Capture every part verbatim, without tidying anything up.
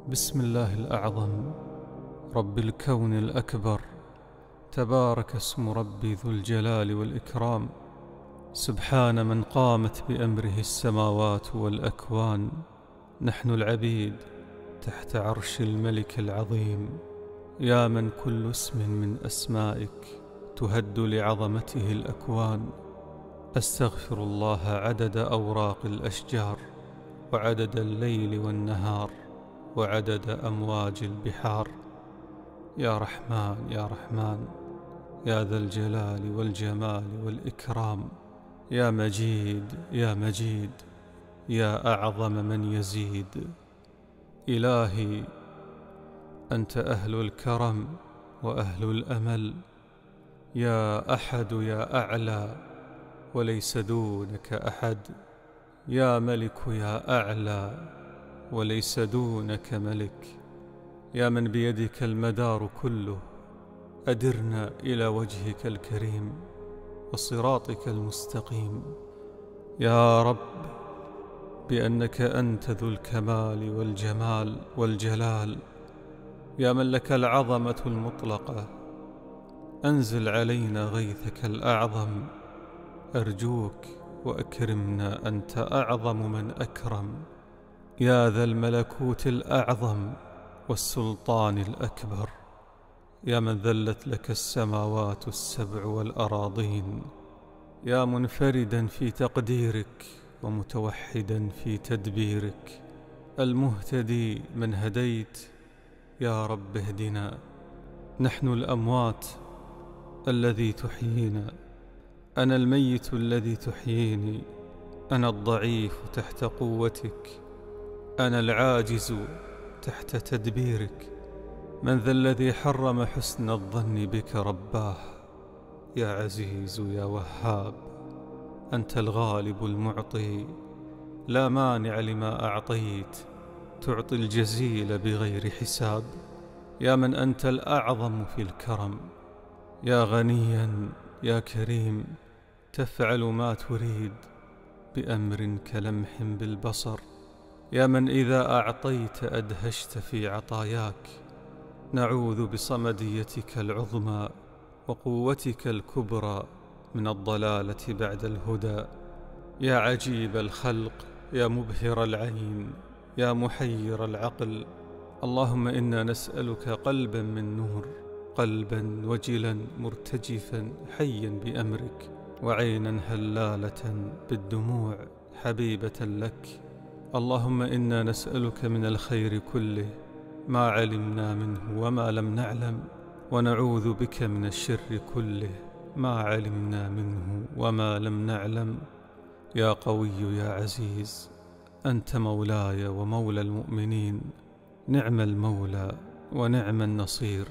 بسم الله الأعظم رب الكون الأكبر، تبارك اسم ربي ذو الجلال والإكرام. سبحان من قامت بأمره السماوات والأكوان، نحن العبيد تحت عرش الملك العظيم. يا من كل اسم من أسمائك تهد لعظمته الأكوان. أستغفر الله عدد أوراق الأشجار، وعدد الليل والنهار، وعدد أمواج البحار. يا رحمن يا رحمن، يا ذا الجلال والجمال والإكرام. يا مجيد يا مجيد، يا أعظم من يزيد. إلهي أنت أهل الكرم وأهل الأمل، يا أحد يا أعلى وليس دونك أحد. يا ملك يا أعلى وليس دونك ملك. يا من بيدك المدار كله، أدرنا إلى وجهك الكريم وصراطك المستقيم. يا رب بأنك أنت ذو الكمال والجمال والجلال، يا من لك العظمة المطلقة، أنزل علينا غيثك الأعظم. أرجوك وأكرمنا، أنت أعظم من أكرم. يا ذا الملكوت الأعظم والسلطان الأكبر، يا من ذلت لك السماوات السبع والأراضين. يا منفردا في تقديرك ومتوحدا في تدبيرك، المهتدي من هديت. يا رب اهدنا، نحن الأموات الذي تحيينا، أنا الميت الذي تحييني، أنا الضعيف تحت قوتك، أنا العاجز تحت تدبيرك. من ذا الذي حرم حسن الظن بك رباه؟ يا عزيز يا وهاب، أنت الغالب المعطي، لا مانع لما أعطيت، تعطي الجزيل بغير حساب. يا من أنت الأعظم في الكرم، يا غنيا يا كريم، تفعل ما تريد بأمر كلمح بالبصر. يا من إذا أعطيت أدهشت في عطاياك، نعوذ بصمديتك العظمى وقوتك الكبرى من الضلالة بعد الهدى. يا عجيب الخلق، يا مبهر العين، يا محير العقل، اللهم إنا نسألك قلبا من نور، قلبا وجلا مرتجفا حيا بأمرك، وعينا هلالة بالدموع حبيبة لك. اللهم إنا نسألك من الخير كله ما علمنا منه وما لم نعلم، ونعوذ بك من الشر كله ما علمنا منه وما لم نعلم. يا قوي يا عزيز، أنت مولاي ومولى المؤمنين، نعم المولى ونعم النصير.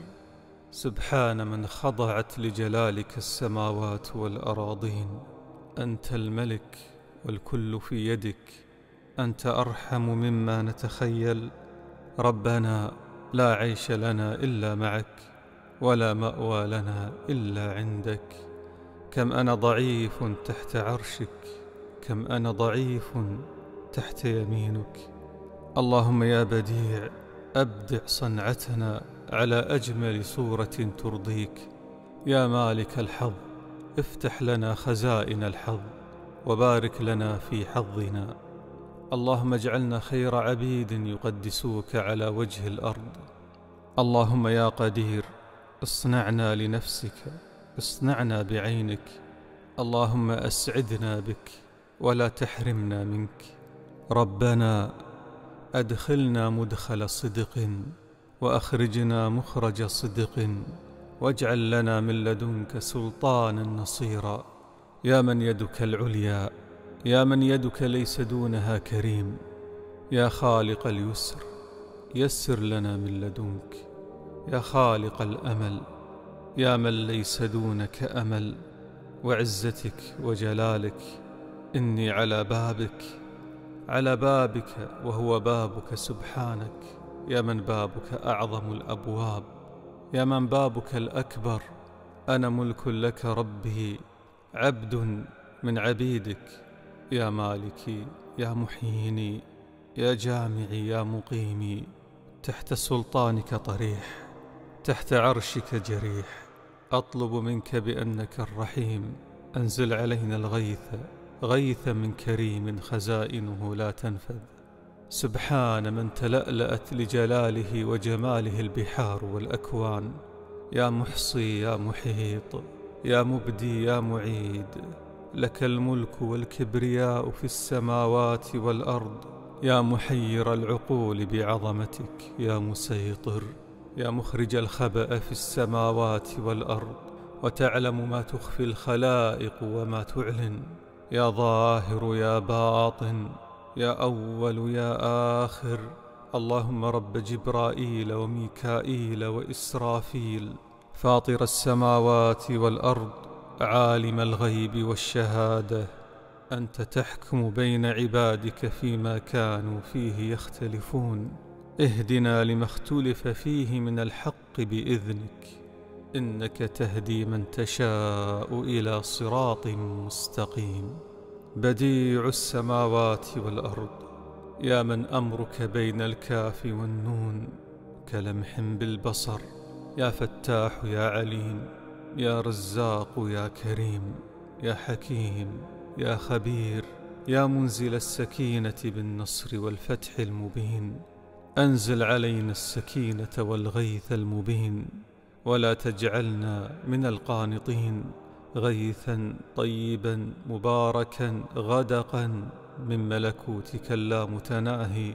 سبحان من خضعت لجلالك السماوات والأراضين. أنت الملك والكل في يدك، أنت أرحم مما نتخيل. ربنا لا عيش لنا إلا معك، ولا مأوى لنا إلا عندك. كم أنا ضعيف تحت عرشك، كم أنا ضعيف تحت يمينك. اللهم يا بديع، أبدع صنعتنا على أجمل صورة ترضيك. يا مالك الحظ، افتح لنا خزائن الحظ وبارك لنا في حظنا. اللهم اجعلنا خير عبيد يقدسوك على وجه الأرض. اللهم يا قدير، اصنعنا لنفسك، اصنعنا بعينك. اللهم أسعدنا بك ولا تحرمنا منك. ربنا أدخلنا مدخل صدق، وأخرجنا مخرج صدق، واجعل لنا من لدنك سلطانا نصيرا. يا من يدك العليا، يا من يدك ليس دونها كريم، يا خالق اليسر يسر لنا من لدنك. يا خالق الأمل، يا من ليس دونك أمل، وعزتك وجلالك إني على بابك، على بابك وهو بابك سبحانك. يا من بابك أعظم الأبواب، يا من بابك الأكبر. أنا ملك لك ربي، عبد من عبيدك. يا مالكي يا محييني، يا جامعي يا مقيمي، تحت سلطانك طريح، تحت عرشك جريح. أطلب منك بأنك الرحيم أنزل علينا الغيث، غيث من كريم خزائنه لا تنفذ. سبحان من تلألأت لجلاله وجماله البحار والأكوان. يا محصي يا محيط، يا مبدي يا معيد، لك الملك والكبرياء في السماوات والأرض. يا محير العقول بعظمتك، يا مسيطر، يا مخرج الخبأ في السماوات والأرض، وتعلم ما تخفي الخلائق وما تعلن. يا ظاهر يا باطن، يا أول يا آخر. اللهم رب جبرائيل وميكائيل وإسرافيل، فاطر السماوات والأرض، عالم الغيب والشهادة، أنت تحكم بين عبادك فيما كانوا فيه يختلفون. اهدنا لما اختلف فيه من الحق بإذنك، إنك تهدي من تشاء إلى صراط مستقيم. بديع السماوات والأرض، يا من أمرك بين الكاف والنون كلمح بالبصر. يا فتاح يا عليم، يا رزاق يا كريم، يا حكيم يا خبير، يا منزل السكينة بالنصر والفتح المبين. أنزل علينا السكينة والغيث المبين، ولا تجعلنا من القانطين. غيثا طيبا مباركا غدقا من ملكوتك اللامتناهي.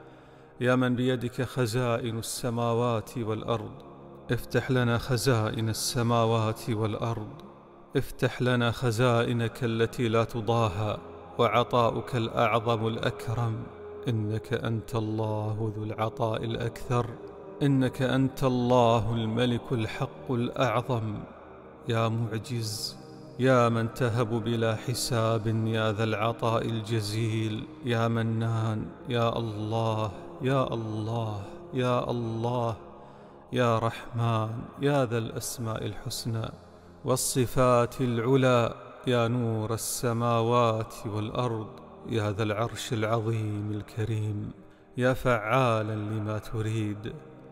يا من بيدك خزائن السماوات والأرض، افتح لنا خزائن السماوات والأرض. افتح لنا خزائنك التي لا تضاهى، وعطاؤك الأعظم الأكرم. إنك أنت الله ذو العطاء الأكثر، إنك أنت الله الملك الحق الأعظم. يا معجز، يا من تهب بلا حساب، يا ذا العطاء الجزيل. يا منان، يا الله يا الله يا الله. يا رحمن، يا ذا الأسماء الحسنى والصفات العلى. يا نور السماوات والأرض، يا ذا العرش العظيم الكريم. يا فعالا لما تريد،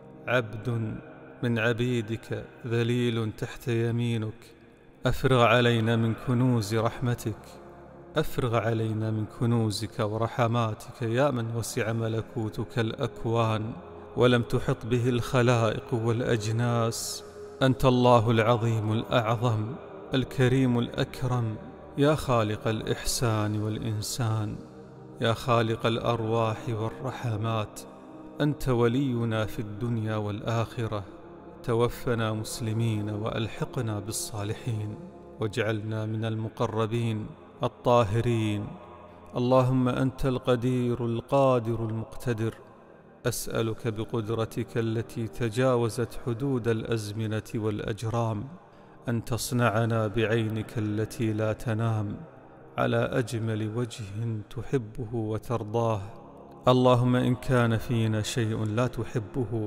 عبد من عبيدك ذليل تحت يمينك. أفرغ علينا من كنوز رحمتك، أفرغ علينا من كنوزك ورحماتك. يا من وسع ملكوتك الأكوان ولم تحط به الخلائق والأجناس. أنت الله العظيم الأعظم الكريم الأكرم. يا خالق الإحسان والإنسان، يا خالق الأرواح والرحمات. أنت ولينا في الدنيا والآخرة. توفنا مسلمين وألحقنا بالصالحين، واجعلنا من المقربين الطاهرين. اللهم أنت القدير القادر المقتدر. أسألك بقدرتك التي تجاوزت حدود الأزمنة والأجرام أن تصنعنا بعينك التي لا تنام على أجمل وجه تحبه وترضاه. اللهم إن كان فينا شيء لا تحبه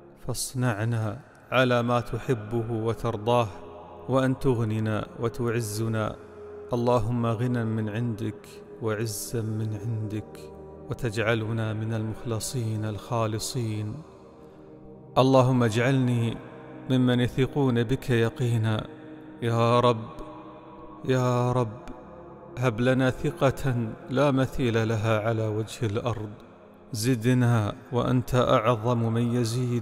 فاصنعنا على ما تحبه وترضاه، وأن تغننا وتعزنا. اللهم غنى من عندك وعزا من عندك، وتجعلنا من المخلصين الخالصين. اللهم اجعلني ممن يثقون بك يقينا. يا رب يا رب هب لنا ثقة لا مثيل لها على وجه الأرض. زدنا وأنت أعظم من يزيد.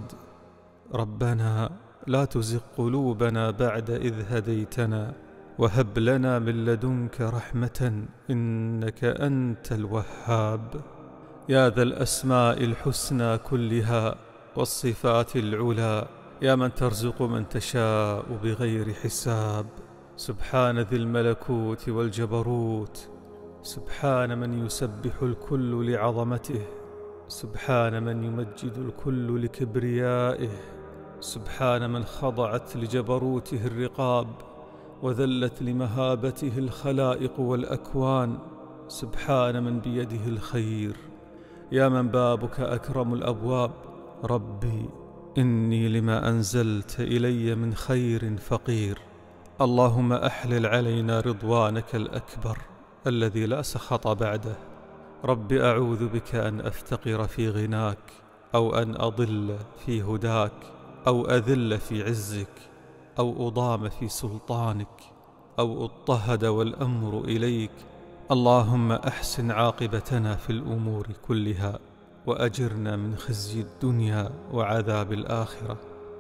ربنا لا تزغ قلوبنا بعد إذ هديتنا، وهب لنا من لدنك رحمة إنك أنت الوهاب. يا ذا الأسماء الحسنى كلها والصفات العلى، يا من ترزق من تشاء بغير حساب. سبحان ذي الملكوت والجبروت، سبحان من يسبح الكل لعظمته، سبحان من يمجد الكل لكبريائه، سبحان من خضعت لجبروته الرقاب وذلت لمهابته الخلائق والأكوان. سبحان من بيده الخير، يا من بابك أكرم الأبواب. ربي إني لما أنزلت إلي من خير فقير. اللهم أحلل علينا رضوانك الأكبر الذي لا سخط بعده. رب أعوذ بك أن أفتقر في غناك أو أن أضل في هداك، أو أذل في عزك، أو أضام في سلطانك، أو اضطهد والأمر إليك. اللهم أحسن عاقبتنا في الأمور كلها، وأجرنا من خزي الدنيا وعذاب الآخرة.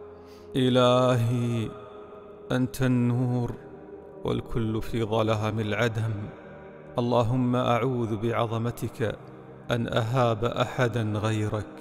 إلهي أنت النور والكل في ظلام العدم. اللهم أعوذ بعظمتك أن أهاب أحدا غيرك.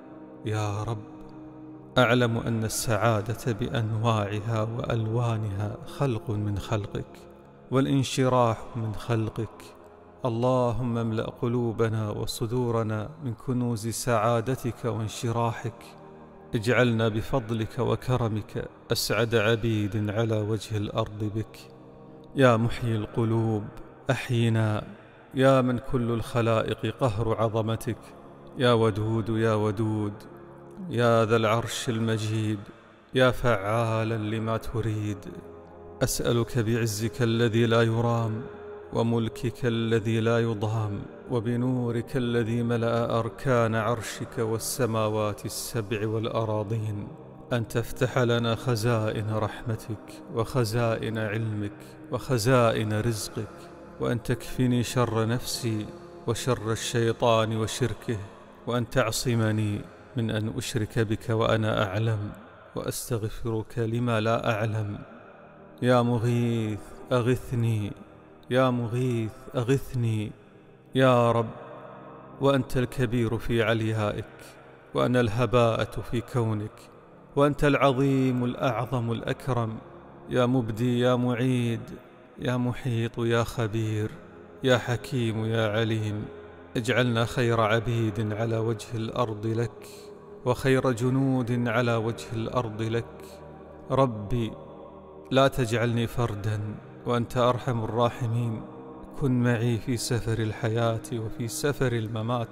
يا رب، أعلم أن السعادة بأنواعها وألوانها خلق من خلقك، والانشراح من خلقك. اللهم املأ قلوبنا وصدورنا من كنوز سعادتك وانشراحك. اجعلنا بفضلك وكرمك أسعد عبيد على وجه الأرض بك. يا محيي القلوب أحينا، يا من كل الخلائق قهر عظمتك. يا ودود يا ودود، يا ذا العرش المجيد، يا فعالا لما تريد. أسألك بعزك الذي لا يرام، وملكك الذي لا يضام، وبنورك الذي ملأ أركان عرشك والسماوات السبع والأراضين، أن تفتح لنا خزائن رحمتك وخزائن علمك وخزائن رزقك، وأن تكفني شر نفسي وشر الشيطان وشركه، وأن تعصمني من أن أشرك بك وأنا أعلم، وأستغفرك لما لا أعلم. يا مغيث أغثني، يا مغيث أغثني يا رب. وأنت الكبير في عليائك، وأنا الهباءة في كونك، وأنت العظيم الأعظم الأكرم. يا مبدي يا معيد، يا محيط يا خبير، يا حكيم يا عليم. اجعلنا خير عبيد على وجه الأرض لك، وخير جنود على وجه الأرض لك. ربي، لا تجعلني فردا وأنت أرحم الراحمين. كن معي في سفر الحياة وفي سفر الممات.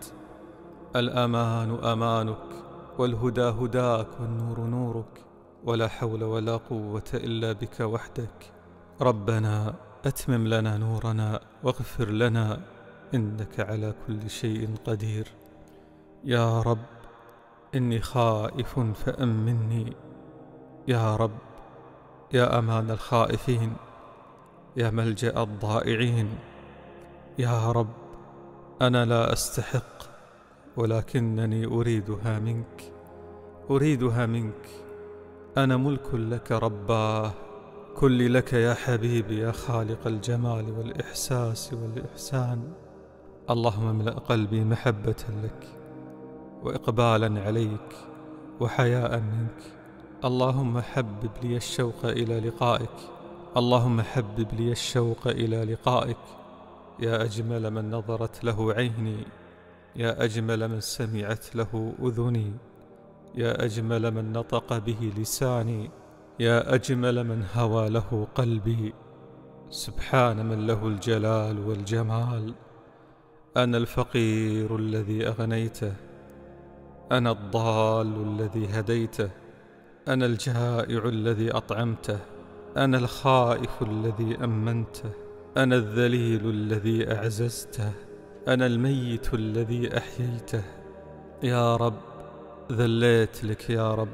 الأمان أمانك، والهدى هداك، والنور نورك، ولا حول ولا قوة إلا بك وحدك. ربنا أتمم لنا نورنا واغفر لنا، إنك على كل شيء قدير. يا رب، إني خائف فأمني. يا رب، يا أمان الخائفين، يا ملجأ الضائعين. يا رب، أنا لا أستحق، ولكنني أريدها منك، أريدها منك. أنا ملك لك رباه، كلي لك يا حبيبي يا خالق الجمال والإحساس والإحسان. اللهم املأ قلبي محبة لك، وإقبالا عليك، وحياء منك. اللهم حبب لي الشوق إلى لقائك، اللهم حبب لي الشوق إلى لقائك. يا أجمل من نظرت له عيني، يا أجمل من سمعت له أذني، يا أجمل من نطق به لساني، يا أجمل من هوى له قلبي. سبحان من له الجلال والجمال. أنا الفقير الذي أغنيته، أنا الضال الذي هديته، أنا الجائع الذي أطعمته، أنا الخائف الذي أمنته، أنا الذليل الذي أعززته، أنا الميت الذي أحييته. يا رب، ذليت لك يا رب،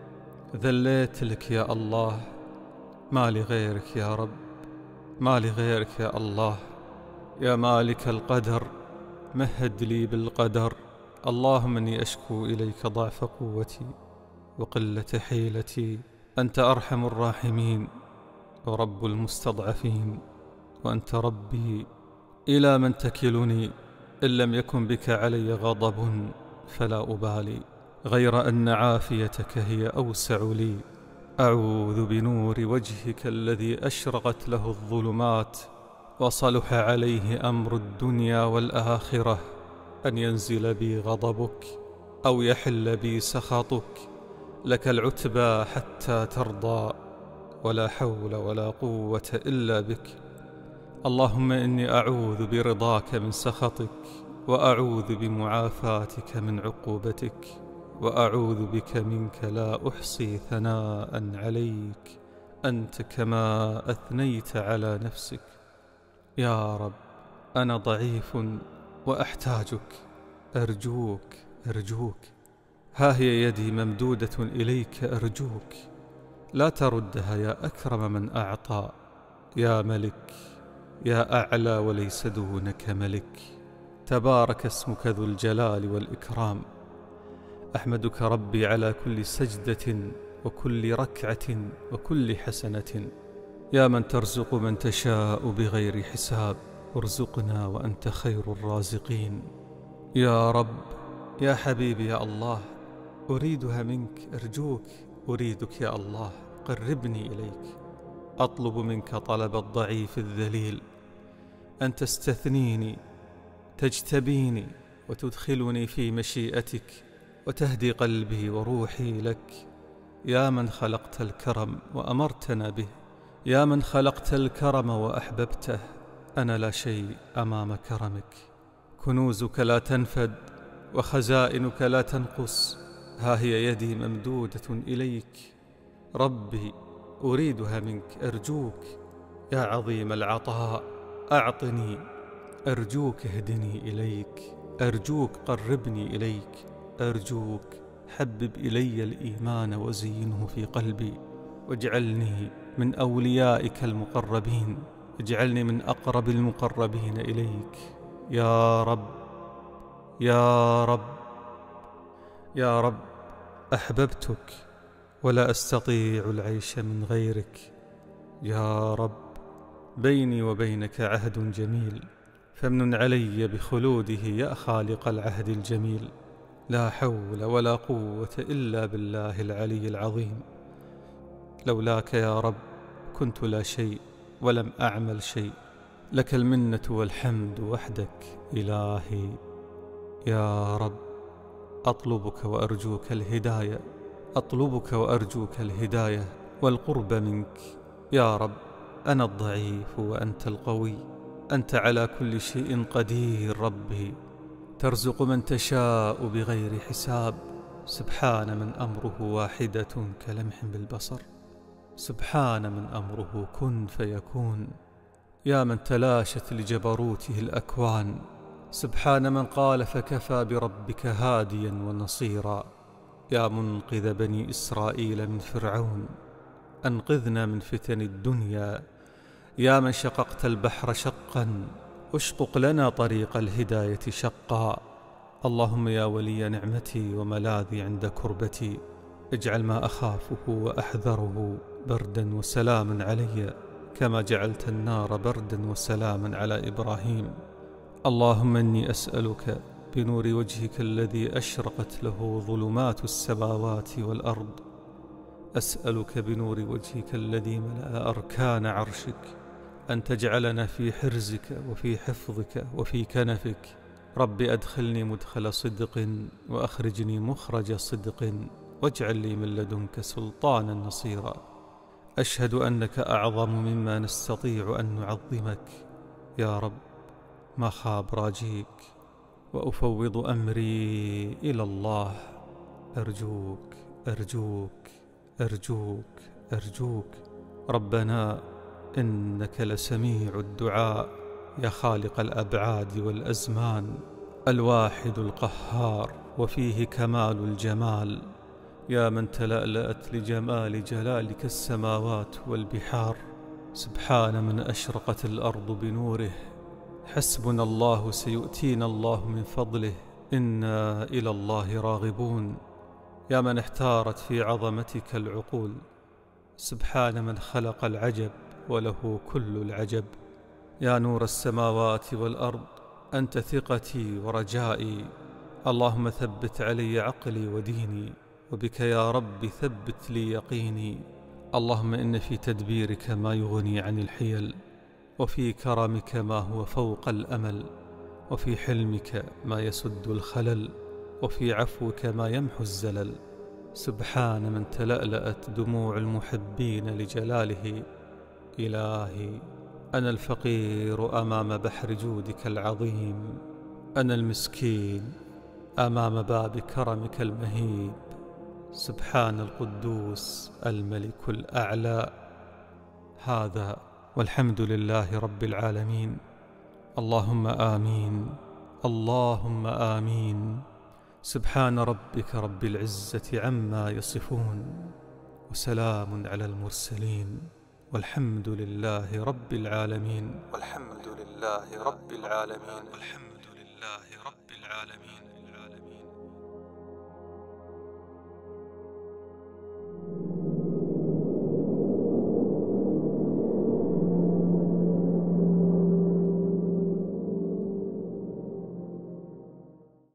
ذليت لك يا الله. ما لي غيرك يا رب، ما لي غيرك يا الله. يا مالك القدر، مهد لي بالقدر. اللهم إني أشكو إليك ضعف قوتي وقلة حيلتي. أنت أرحم الراحمين ورب المستضعفين، وأنت ربي. إلى من تكلني إن لم يكن بك علي غضب فلا أبالي، غير أن عافيتك هي أوسع لي. أعوذ بنور وجهك الذي أشرقت له الظلمات وصلح عليه أمر الدنيا والآخرة، أن ينزل بي غضبك أو يحل بي سخطك. لك العتبى حتى ترضى، ولا حول ولا قوة إلا بك. اللهم إني أعوذ برضاك من سخطك، وأعوذ بمعافاتك من عقوبتك، وأعوذ بك منك لا أحصي ثناء عليك، أنت كما أثنيت على نفسك. يا رب، أنا ضعيف وأحتاجك، أرجوك أرجوك ها هي يدي ممدودة إليك أرجوك لا تردها يا أكرم من أعطى، يا ملك يا أعلى وليس دونك ملك، تبارك اسمك ذو الجلال والإكرام. أحمدك ربي على كل سجدة وكل ركعة وكل حسنة، يا من ترزق من تشاء بغير حساب، ارزقنا وأنت خير الرازقين. يا رب يا حبيبي يا الله، أريدها منك أرجوك، أريدك يا الله قربني إليك، أطلب منك طلب الضعيف الذليل، أن تستثنيني تجتبيني وتدخلني في مشيئتك وتهدي قلبي وروحي لك. يا من خلقت الكرم وأمرتنا به، يا من خلقت الكرم وأحببته، أنا لا شيء أمام كرمك، كنوزك لا تنفد وخزائنك لا تنقص. ها هي يدي ممدودة إليك ربي أريدها منك أرجوك، يا عظيم العطاء أعطني، أرجوك اهدني إليك، أرجوك قربني إليك، أرجوك حبب إلي الإيمان وزينه في قلبي، واجعلني من أوليائك المقربين، اجعلني من أقرب المقربين إليك. يا رب يا رب يا رب، أحببتك ولا أستطيع العيش من غيرك. يا رب بيني وبينك عهد جميل، فامنن علي بخلوده يا خالق العهد الجميل. لا حول ولا قوة إلا بالله العلي العظيم. لولاك يا رب كنت لا شيء ولم أعمل شيء، لك المنة والحمد وحدك إلهي. يا رب أطلبك وأرجوك الهداية، أطلبك وأرجوك الهداية والقرب منك. يا رب أنا الضعيف وأنت القوي، أنت على كل شيء قدير ربي، ترزق من تشاء بغير حساب. سبحان من أمره واحدة كلمح بالبصر، سبحان من أمره كن فيكون. يا من تلاشت لجبروته الأكوان، سبحان من قال فكفى بربك هاديا ونصيرا. يا منقذ بني إسرائيل من فرعون، أنقذنا من فتن الدنيا. يا من شققت البحر شقا، اشقق لنا طريق الهداية شقا. اللهم يا ولي نعمتي وملاذي عند كربتي، اجعل ما أخافه وأحذره بردا وسلاما علي، كما جعلت النار بردا وسلاما على إبراهيم. اللهم إني أسألك بنور وجهك الذي أشرقت له ظلمات السماوات والأرض، أسألك بنور وجهك الذي ملأ أركان عرشك أن تجعلنا في حرزك وفي حفظك وفي كنفك. رب أدخلني مدخل صدق وأخرجني مخرج صدق، واجعل لي من لدنك سلطانا نصيرا. أشهد أنك أعظم مما نستطيع أن نعظمك يا رب، ما خاب راجيك، وأفوض أمري إلى الله. أرجوك أرجوك أرجوك أرجوك ربنا إنك لسميع الدعاء، يا خالق الأبعاد والأزمان، الواحد القهار وفيه كمال الجمال. يا من تلألأت لجمال جلالك السماوات والبحار، سبحان من أشرقت الأرض بنوره. حسبنا الله سيؤتينا الله من فضله، إنا إلى الله راغبون. يا من احتارت في عظمتك العقول، سبحان من خلق العجب وله كل العجب. يا نور السماوات والأرض، أنت ثقتي ورجائي، اللهم ثبت علي عقلي وديني، وبك يا رب ثبت لي يقيني. اللهم إن في تدبيرك ما يغني عن الحيل، وفي كرمك ما هو فوق الأمل، وفي حلمك ما يسد الخلل، وفي عفوك ما يمحو الزلل. سبحان من تلألأت دموع المحبين لجلاله. إلهي أنا الفقير أمام بحر جودك العظيم، أنا المسكين أمام باب كرمك المهيب. سبحان القدوس الملك الأعلى. هذا والحمد لله رب العالمين. اللهم آمين، اللهم آمين. سبحان ربك رب العزة عما يصفون، وسلام على المرسلين، والحمد لله رب العالمين. والحمد لله رب العالمين. والحمد لله رب العالمين.